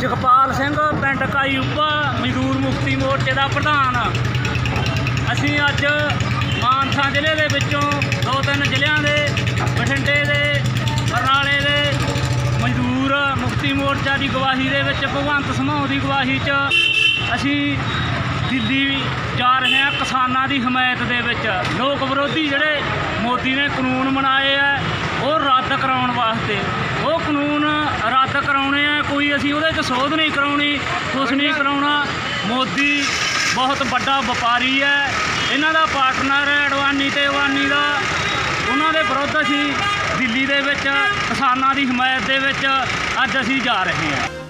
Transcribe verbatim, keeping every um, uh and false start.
जगपाल सिंह पिंड काई उब्बा मजदूर मुक्ति मोर्चे का प्रधान। असीं अज मानसा जिले के विचों दो तीन जिलों के बठिंडे के बरनाले के मजदूर मुक्ति मोर्चा की गवाही दे विच भगवंत समाओ की गवाही च असीं दिल्ली जा रहे हैं। किसानां की हमायत दे विच लोक विरोधी जिहड़े मोदी ने कानून बनाए है वो रद्द कराउण वास्ते, वो कानून रद्द कराने हैं। कोई असीं उहदे च सोध नहीं कराउणी, कुछ नहीं कराउणा। मोदी बहुत बड़ा व्यापारी है, इन्हां दा पार्टनर है अडवाणी ते अवानी दा। उन्हां दे विरुद्ध असीं दिल्ली दे विच किसानां दी हमायत दे विच अज असीं जा रहे हैं।